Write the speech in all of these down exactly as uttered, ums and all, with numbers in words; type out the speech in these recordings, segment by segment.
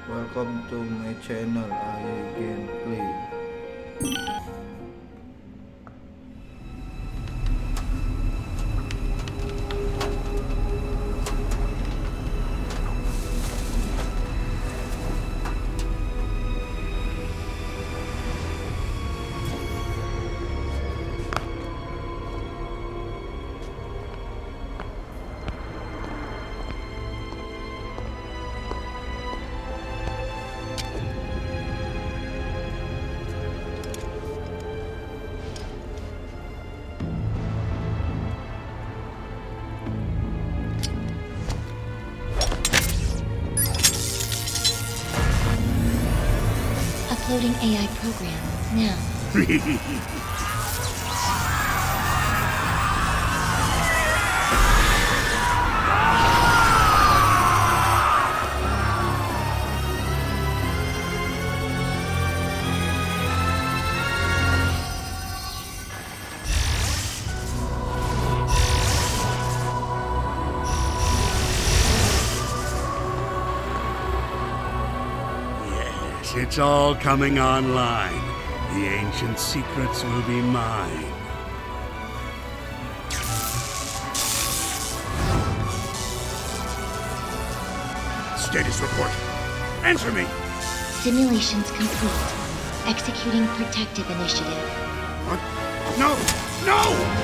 Welcome to my channel, I Gameplay. Uploading A I program now. It's all coming online. The ancient secrets will be mine. Status report. Answer me! Simulations complete. Executing protective initiative. What? No! No!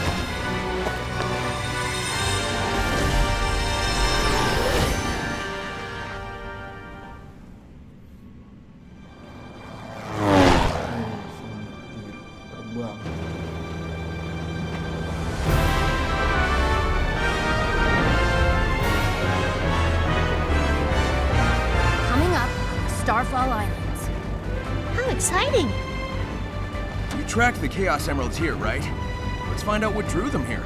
Starfall Islands. How exciting! You tracked the Chaos Emeralds here, right? Let's find out what drew them here.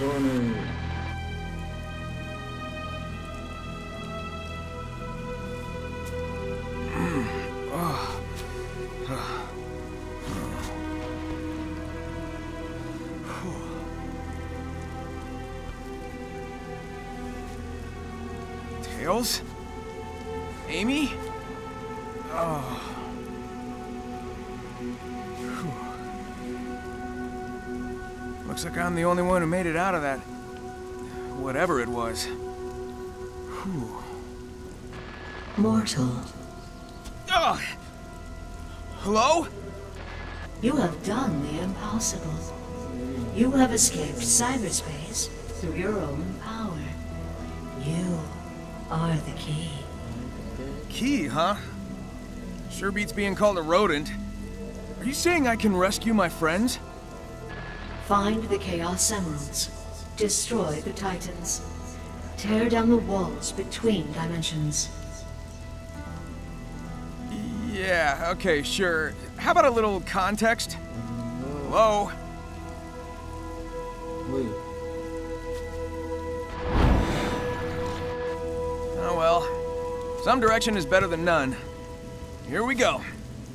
Sonic. Tails? Amy? Oh. Whew. Looks like I'm the only one who made it out of that. Whatever it was. Whew. Mortal, Ugh. Hello? you have done the impossible. You have escaped cyberspace through your own power. You are the key. Key, huh? Sure beats being called a rodent. Are you saying I can rescue my friends? Find the Chaos Emeralds. Destroy the Titans. Tear down the walls between dimensions. Yeah, okay, sure. How about a little context? Hello? Wait. Oh well. Some direction is better than none. Here we go.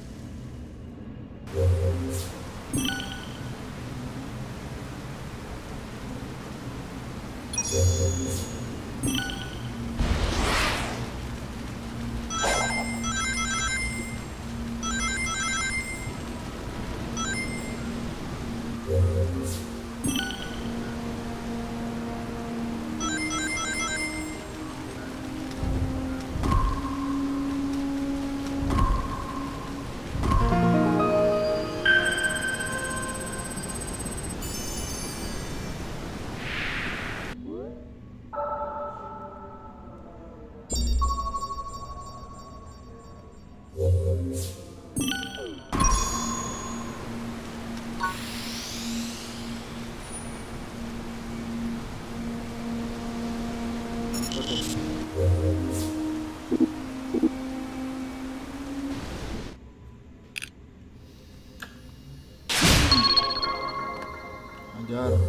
Ajar.